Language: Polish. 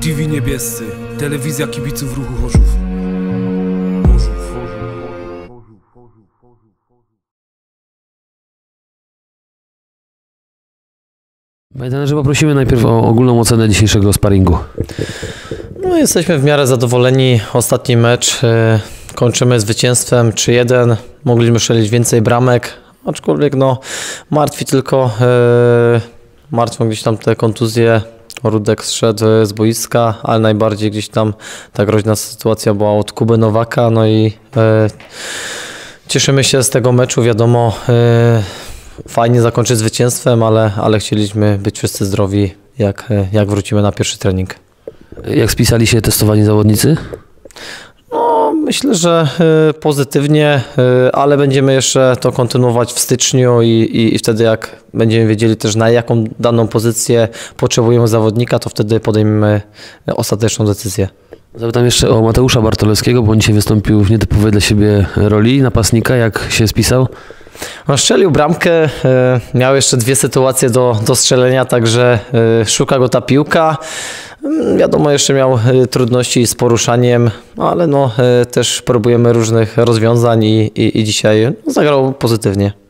TV Niebiescy, telewizja kibiców ruchu Chorzów. Panie, poprosimy najpierw o ogólną ocenę dzisiejszego sparingu. No, jesteśmy w miarę zadowoleni. Ostatni mecz kończymy zwycięstwem 3-1. Mogliśmy strzelić więcej bramek, aczkolwiek no, martwią gdzieś tam te kontuzje. Rudek zszedł z boiska, ale najbardziej gdzieś tam ta groźna sytuacja była od Kuby Nowaka. No i cieszymy się z tego meczu, wiadomo, fajnie zakończyć zwycięstwem, ale chcieliśmy być wszyscy zdrowi, jak wrócimy na pierwszy trening. Jak spisali się testowani zawodnicy? No, myślę, że pozytywnie, ale będziemy jeszcze to kontynuować w styczniu i wtedy jak będziemy wiedzieli też na jaką daną pozycję potrzebujemy zawodnika, to wtedy podejmiemy ostateczną decyzję. Zapytam jeszcze o Mateusza Bartolewskiego, bo on dzisiaj wystąpił w nietypowej dla siebie roli napastnika. Jak się spisał? No, strzelił bramkę, miał jeszcze dwie sytuacje do strzelenia, także szuka go ta piłka. Wiadomo, jeszcze miał trudności z poruszaniem, ale no, też próbujemy różnych rozwiązań i dzisiaj zagrał pozytywnie.